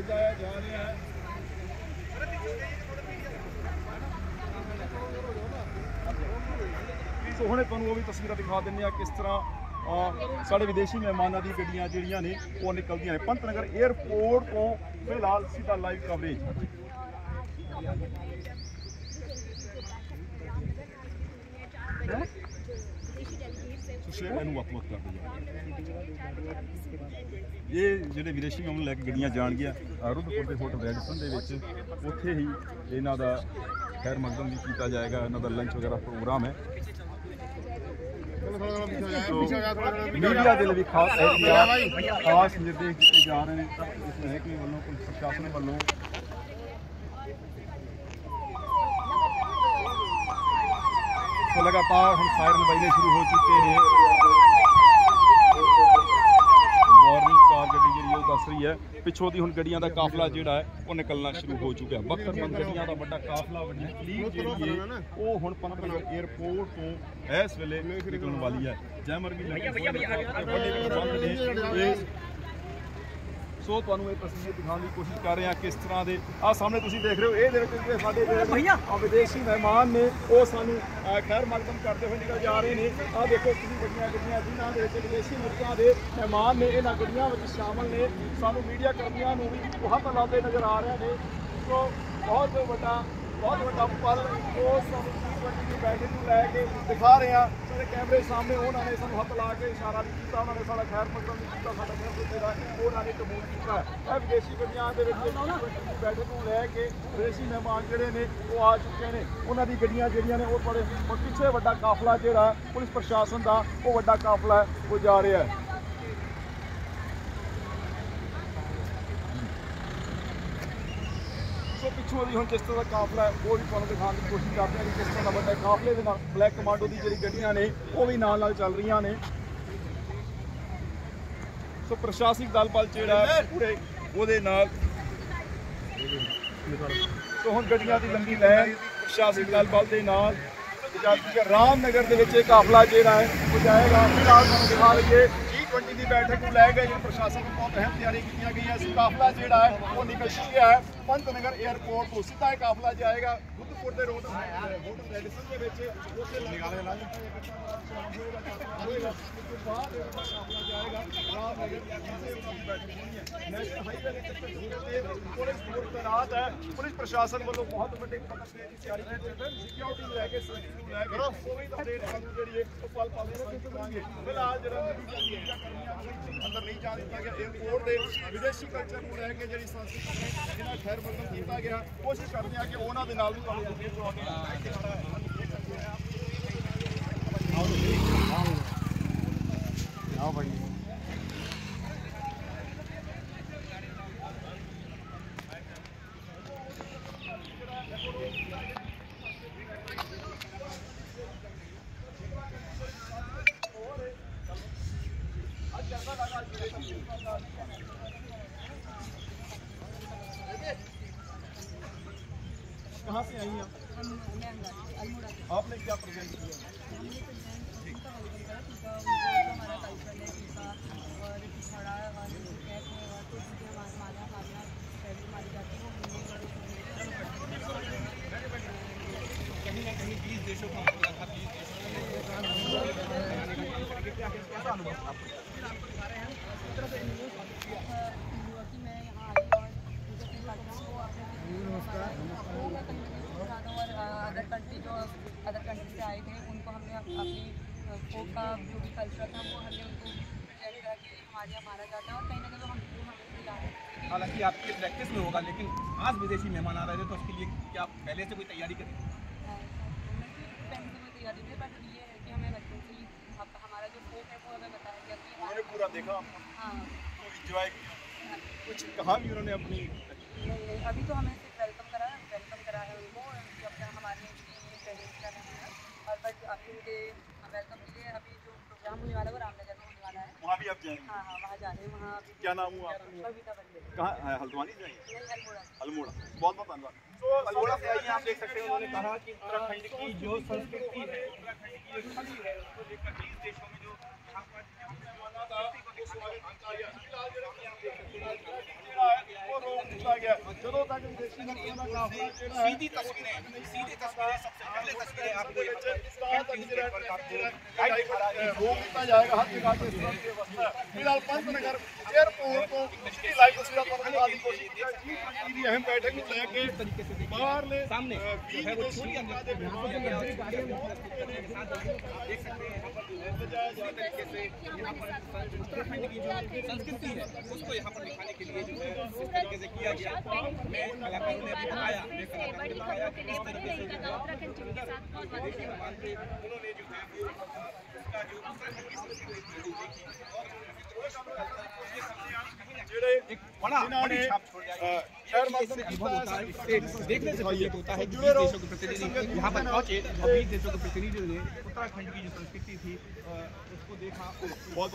सजाया जा रहा है। सो हुणे तुहानूं वो भी तस्वीरां दिखा दिंदे आ किस तरह साढ़े विदेशी मेहमानों की गड्डियां जिहड़ियां ने वो निकलदियां ने। पंतनगर एयरपोर्ट तो फिलहाल सीधा लाइव कवरेज। ये ਜਿਹੜੇ ਵਿਦੇਸ਼ੀ ਮਹਿਮਾਨ ਲੈ ਕੇ ਗੱਡੀਆਂ ਜਾਣਗੀਆਂ ਰੁੱਧਪੁਰ ਦੇ ਹੋਟਲ ਰੈਡੀਸਨ ਦੇ ਵਿੱਚ ਉੱਥੇ ਹੀ ਇਹਨਾਂ ਦਾ ਖੈਰ ਮਕਦਮ ਵੀ ਕੀਤਾ ਜਾਏਗਾ। ਇਹਨਾਂ ਦਾ ਲੰਚ ਵਗੈਰਾ ਪ੍ਰੋਗਰਾਮ ਹੈ। मीडिया के लिए भी खास निर्देश दिए जा रहे हैं इस महकमे वालों को प्रशासन वालों। तो लगातार हम सायरन बजने शुरू हो चुके हैं। वार्निंग कार गड्डी जी दस रही है पिछों की हुण गड्डियां का काफिला जिहड़ा है वो निकलना शुरू हो चुका है। बख्तरबंद गड्डियां का बड़ा काफिला वड्डी फलीट जिहड़ी है वो हुण पंतनगर एयरपोर्ट तो इस वेले निकलने वाली है। जैमर भी सो तुहानूं ये तस्वीर दिखाने की कोशिश कर रहे हैं किस तरह के आ सामने तुसीं देख रहे हो। ये साडे विदेशी मेहमान ने वो सानूं खैर मकदम करते हुए निकल जा रहे हैं। आ देखो कितनी बड़ियां गड्डियां जिन्हां दे विच विदेशी मुल्कां दे मेहमान ने इन्हां गड्डियां विच शामिल ने। सानूं मीडिया कर्मियां नूं भी हत्थ लाते नज़र आ रहे हैं। तो बहुत वड्डा पल वो सानूं T20 की बैठक को लैके दिखा रहे हैं। सारे कैमरे सामने उन्होंने सानूं हत्थ ला के इशारा भी किया। उन्होंने साडा खैर मकदम भी किया। साडा कैमरे जेहड़ा उन्होंने कबूल किया है। विदेशी गड्डियां दे विच T20 की बैठक को लैके विदेशी मेहमान जिहड़े ने वो आ चुके हैं। उन्हां दी गड्डियां जिहड़ियां ने वो बड़े पिछे वड्डा काफिला जिहड़ा पुलिस प्रशासन का वो वड्डा काफिला है वो जा रहा है। पिछों भी हम किस तरह का काफिला है वो भी तुहानूं दिखाने की कोशिश करते हैं कि किस तरह का बड़ा काफिले के नाल ब्लैक कमांडो की जी गड्डियां ने वो भी नाल चल रही ने। सो प्रशासनिक दल बल जिहड़ा पूरे ਉਹਦੇ नाल तो हुण गड्डियां दी लंबी लैन प्रशासनिक दल बल दे नाल रामनगर दे विच काफिला जिहड़ा है वो जाएगा। फिलहाल तुहानूं दिखा लईए T20 की बैठक को लैके जो प्रशासन को बहुत अहम तैयारी की गई है। काफिला जिहड़ा है वो निकल चुका है। पंतनगर एयरपोर्ट तो सीधा काफिला जाएगा रुद्धपुर के रोड होटल रेडिसन के विच उत्थे जाएगा। नेशनल हाईवे पुलिस तैनात है। पुलिस प्रशासन वालों बहुत बड़ी तैयारी सिक्योरिटी लैके फिलहाल जो अंदर नहीं जा दिता गया। एयरपोर्ट के विदेशी कल्चर को लैके जी संस्कृति जिन्हें खैर मकदम किया गया कोशिश करते हैं कि उन्होंने भी कहाँ से आई हैं आपने क्या प्रेजेंट किया? कहीं ना कहीं 20 देशों का कैसा अनुभव अदर कंट्री से आए थे उनको हमने अपनी फोक का जो भी कल्चर था वो हमने उनको प्रेजेंट करा कि हमारे यहाँ मारा जाता है। और कहीं ना कहीं हम हालांकि आपकी प्रैक्टिस में होगा लेकिन आज विदेशी मेहमान आ रहे थे तो उसके लिए क्या पहले से कोई तैयारी करें? पहले से कोई तैयारी नहीं, बट ये है कि हमें बचपन से ही हमारा जो फोक है वो हमें बताया गया कि पूरा देखा। हाँ एंजॉय किया कुछ कहा भी उन्होंने अपनी नहीं अभी तो हमें सिर्फ वेलकम करा है उनको अपना हमारे पेरेंट्स का नाम है। और बट अभी उनके वेलकम के लिए अभी जो प्रोग्राम होने वाला है वो रामनगर में होने वाला है। वहाँ भी आप जाएंगे? हाँ वहाँ जा रहे हैं। वहाँ क्या नाम हुआ आपका? कहाँ हल्द्वानी जाएंगे? अल्मोड़ा। बहुत बहुत धन्यवाद। तो अल्मोड़ा से आइए, आप देख सकते हैं उन्होंने कहा कि उत्तराखंड की जो संस्कृति है, उत्तराखंड की जो छवि है उसको लेकर 20 देशों में जो यहाँ पर स्वागत किया। ਜਦੋਂ ਤੱਕ ਵਿਦੇਸ਼ੀ ਨਕਲਾਂ ਦਾ ਕਾਫਲਾ ਜਿਹੜਾ ਹੈ सीधी तस्वीरें सबसे पहले तस्वीरें आपको यहाँ पर रोक दिया जाएगा हर जगह पे इस तरह की व्यवस्था है। फिलहाल पंतनगर एयरपोर्ट को पिछली लाइव तस्वीर आपको दिखा दी कोशिश की अहम बैठक को लेके बाहरले सामने जो है वो छोटी संस्कृति है उसको यहाँ पर दिखाने के लिए जो है इस तरीके से किया गया। मैं कलाकारों ने अभी बताया किस तरीके से उन्होंने जो है उसका जो एक बड़ा बड़ी छाप छोड़ जाएगी। खैर मकदम अनुभव होता है, इससे देखने से प्रतीत होता है कि 20 देशों के प्रतिनिधि यहाँ पर पहुंचे और 20 देशों के प्रतिनिधियों ने उत्तराखंड की जो संस्कृति थी उसको देखा, बहुत